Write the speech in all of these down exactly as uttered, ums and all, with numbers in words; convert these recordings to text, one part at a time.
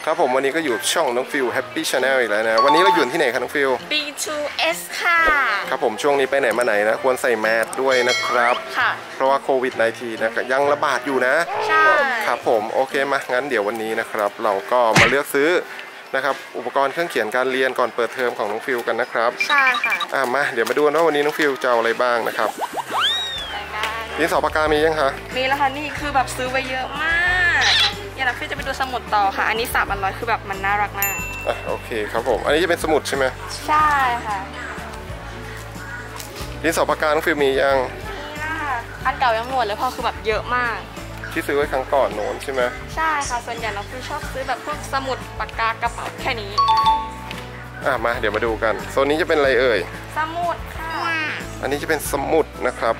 ครับผมวันนี้ก็อยู่ช่องน้องฟิว Happy Channel อีกแล้วนะวันนี้เราอยู่ที่ไหนครับน้องฟิวบี ทู เอส ค่ะครับผมช่วงนี้ไปไหนมาไหนนะควรใส่แมสด้วยนะครับค่ะเพราะว่าโควิด สิบเก้า นะยังระบาดอยู่นะใช่ครับผมโอเคมางั้นเดี๋ยววันนี้นะครับเราก็มาเลือกซื้อนะครับอุปกรณ์เครื่องเขียนการเรียนก่อนเปิดเทอมของน้องฟิวกันนะครับใช่ค่ะอ่ะมาเดี๋ยวมาดูว่าวันนี้น้องฟิวจะเอาอะไรบ้างนะครับดินสอปากกามียังคะมีแล้วค่ะนี่คือแบบซื้อไปเยอะมากอยากพี่จะไปดูสมุดต่อค่ะอันนี้สามพันร้อยคือแบบมันน่ารักมากอ่ะโอเคครับผมอันนี้จะเป็นสมุดใช่ไหมใช่ค่ะดินสอปากกาน้องฟิวมียังมีค่ะอันเก่ายังหมดเลยเพราะคือแบบเยอะมากที่ซื้อไว้ครั้งก่อนโน้นใช่ไหมใช่ค่ะส่วนใหญ่น้องฟิวชอบซื้อแบบพวกสมุดปากกากระเป๋าแค่นี้อ่ะมาเดี๋ยวมาดูกันโซนนี้จะเป็นอะไรเอ่ยสมุดค่ะอันนี้จะเป็นสมุดนะครับ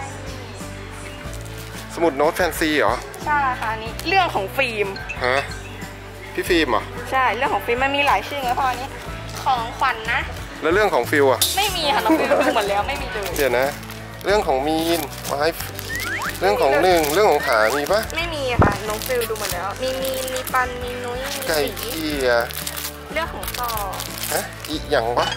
สมุดโน้ตแฟนซีเหรอใช่ค่ะนี่เรื่องของฟิล์มฮะพี่ฟิล์มเหรอใช่เรื่องของฟิล์มมันมีหลายชื่อไงพ่อนี้ของขวัญ นะแล้วเรื่องของฟิลอะไม่มีค่ะน้องฟิลดูหมดแล้วไม่มีเลยเดี๋ยวนะเรื่องของมีนไม้เรื่องของหนึ่งเรื่องของขามีปะไม่มีค่ะน้องฟิลดูหมดแล้วมีมีมีปันมีนุ้ยไก่เกียเรื่องของต่อฮะอีกอย่างวะ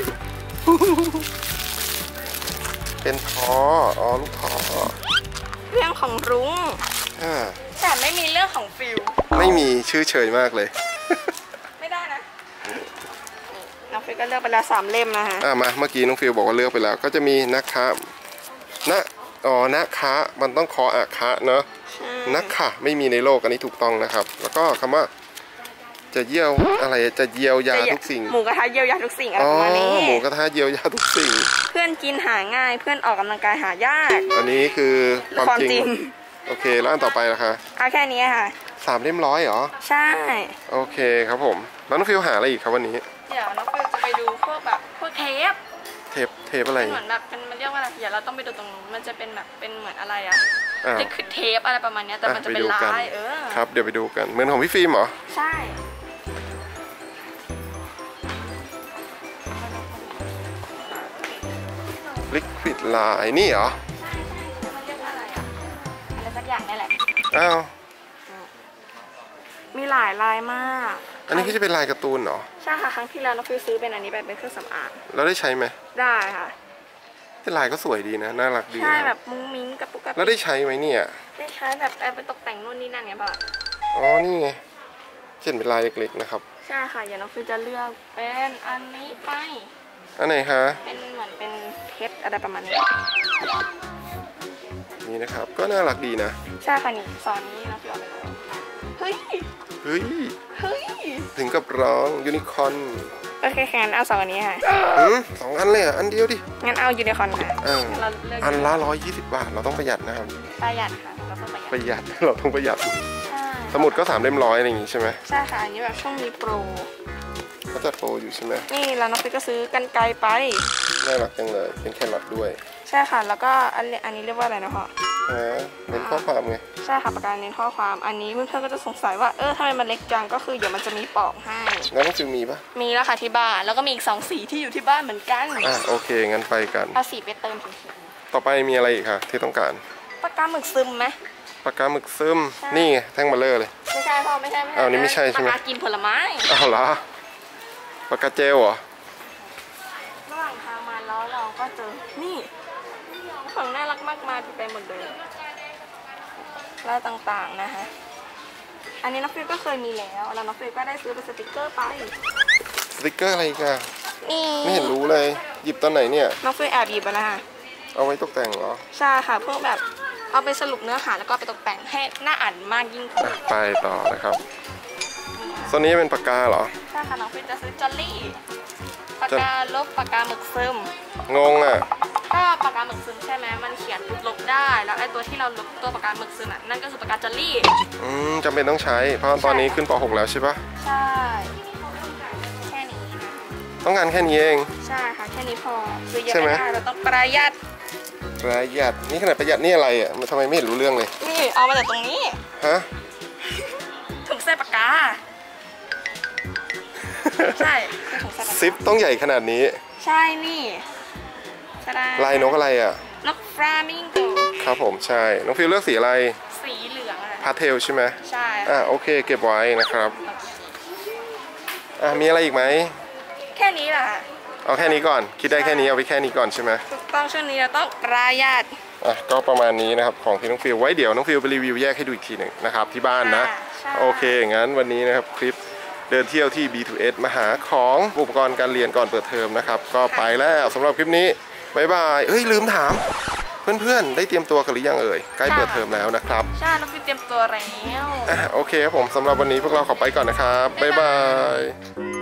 เป็นท้ออ๋อลูกท้อเรื่องของรุ้งแต่ไม่มีเรื่องของฟิลไม่มีชื่อเฉยมากเลยไม่ได้นะน้องฟิลก็เลือกไปแล้วสามเล่มนะฮะอ่ามาเมื่อกี้น้องฟิลบอกว่าเลือกไปแล้วก็จะมีนะคะนะอ๋อนะคะมันต้องคออะคะเนอะนะคะไม่มีในโลกอันนี้ถูกต้องนะครับแล้วก็คำว่าจะเยี่ยวอะไรจะเยียวยาทุกสิ่งหมูกระทะเยียวยาทุกสิ่งอะไรประมาณนี้หมูกระทะเยียวยาทุกสิ่งเพื่อนกินหาง่ายเพื่อนออกกำลังกายหายากอันนี้คือความจริงโอเคแล้วอันต่อไปล่ะคะเอาแค่นี้ค่ะสามเล่มร้อยเหรอใช่โอเคครับผมแล้วน้องฟิวหาอะไรอีกครับวันนี้เดี๋ยวน้องฟิวจะไปดูพวกแบบพวกเทปเทปเทปอะไรเหมือนแบบเป็นมันเรียกว่าอะไรเดี๋ยวเราต้องไปดูตรงนู้นมันจะเป็นแบบเป็นเหมือนอะไรอะลิควิดเทปอะไรประมาณนี้แต่มันจะเป็นลายเออครับเดี๋ยวไปดูกันเหมือนของพี่ฟิล์มเหรอใช่ลิควิดลายนี่เหรอใช่ใช่มันเรียกว่าอะไรอะอะไรสักอย่างนี่แหละอ้าวมีหลายลายมากอันนี้ก็จะเป็นลายการ์ตูนเหรอใช่ค่ะครั้งที่แล้วน้องฟิวซื้อเป็นอันนี้ไปเป็นเครื่องสำอางแล้วได้ใช้ไหมได้ค่ะแต่ลายก็สวยดีนะน่ารักดีใช่แบบมุ้งมิ้งกับปุ๊กกับแล้วได้ใช้ไหมเนี่ยได้ใช้แบบเอาไปตกแต่งนู่นนี่นั่นไงป่ะอ๋อนี่ไงเช่นเป็นลายเล็กๆนะครับใช่ค่ะอย่าน้องฟิวจะเลือกเป็นอันนี้ไปอันไหนคะเป็นเหมือนเป็นเพชรอะไรประมาณนี้นี่นะครับก็น่ารักดีนะใช่ค่ะนี่ซอนนี้น้องฟิวเอาไปแล้วเฮ้ยเฮ้ยเฮ้ยถึงกับร้องยูนิคอร์นโอเคแคนเอาสองอันนี้ค่ะสองอันเลยอ่ะอันเดียวดิงั้นเอายูนิคอร์นค่ะอันละร้อยยี่สิบบาทเราต้องประหยัดนะครับประหยัดค่ะเราต้องประหยัดเราต้องประหยัดสมุดก็สามเล่มร้อยอะไรอย่างงี้ใช่ไหมใช่ค่ะอันนี้แบบช่วงมีโปรเขาจัดโปรอยู่ใช่ไหมนี่แล้วน้องปิ๊กก็ซื้อกันไกลไปน่ารักจังเลยเป็นแครอทด้วยใช่ค่ะแล้วก็อันอันนี้เรียกว่าอะไรนะพ่อฮะเน้นข้อความไงใช่ค่ะปากกาเน้นข้อความอันนี้เพื่อนๆก็จะสงสัยว่าเออทำไมมันเล็กจังก็คือเดี๋ยวมันจะมีปอกให้แล้วน้องฟิวมีปะมีแล้วค่ะที่บ้านแล้วก็มีอีกสองสีที่อยู่ที่บ้านเหมือนกันอ่ะโอเคงั้นไปกันเอาสีไปเติมถึงต่อไปมีอะไรอีกคะที่ต้องการปากกาหมึกซึมไหมปากกาหมึกซึมนี่ไงแท่งเบลเลอร์เลยไม่ใช่พ่อไม่ใช่ไม่ใช่อ้าวนี่ไม่ใช่ใช่ไหมปากกากินผลไม้อ้าวเหรอปากกาเจลเหรอระหว่างทางมาแล้วเราก็เจอนี่ของน่ารักมากมายไปหมดเลยลายต่างๆนะคะอันนี้น้องฟิวก็เคยมีแล้วแล้วน้องฟิวก็ได้ซื้อเป็นสติกเกอร์ไปสติกเกอร์อะไรกันไม่เห็นรู้เลยหยิบตอนไหนเนี่ยน้องฟิวแอบหยิบมานะคะเอาไว้ตกแต่งเหรอใช่ค่ะพวกแบบเอาไปสรุปเนื้อหาแล้วก็ไปตกแต่งให้น่าอ่านมากยิ่งขึ้นไปต่อนะครับตอนนี้เป็นปากกาเหรอใช่ค่ะน้องฟิวจะซื้อจอลลี่ปากกาลบปากกาหมึกซึมงงอ่ะก็ปากกาหมึกซึมใช่ไหมมันเขียนลบได้แล้วไอ้ตัวที่เราลบตัวปากกาหมึกซึมนั่นก็คือปากกาจอลลี่อืมจำเป็นต้องใช้เพราะตอนนี้ขึ้นป หกแล้วใช่ปะใช่แค่นี้นะต้องการแค่นี้เองใช่ค่ะแค่นี้พอคือยังไม่ได้เราต้องประหยัดประหยัดนี่ขนาดประหยัดนี่อะไรอ่ะมันทำไมไม่เห็นรู้เรื่องเลยนี่เอามาจากตรงนี้ฮะถุงใส่ปากกาใช่ซิปต้องใหญ่ขนาดนี้ใช่นี่ลายนกอะไรอ่ะนกฟลามิงโกครับผมใช่น้องฟิวเลือกสีอะไรสีเหลืองพาสเทลใช่ไหมใช่อ่ะโอเคเก็บไว้นะครับอ่ะมีอะไรอีกไหมแค่นี้แหละเอาแค่นี้ก่อนคิดได้แค่นี้เอาไปแค่นี้ก่อนใช่ไหมถูกต้องช่วงนี้เราต้องประหยัดอ่ะก็ประมาณนี้นะครับของที่น้องฟิลไว้เดี๋ยวน้องฟิลไปรีวิวแยกให้ดูอีกทีหนึ่งนะครับที่บ้านนะใช่โอเคงั้นวันนี้นะครับคลิปเดินเที่ยวที่ บี ทู เอส มาหาของอุปกรณ์การเรียนก่อนเปิดเทอมนะครับก็ไปแล้วสำหรับคลิปนี้บ๊ายบายเอ้ยลืมถามเพื่อนๆได้เตรียมตัวกันหรือยังเอ่ยใกล้เปิดเทอมแล้วนะครับใช่น้องฟิวเตรียมตัวแล้วอ่ะโอเคครับผมสำหรับวันนี้พวกเราขอไปก่อนนะครับบ๊ายบาย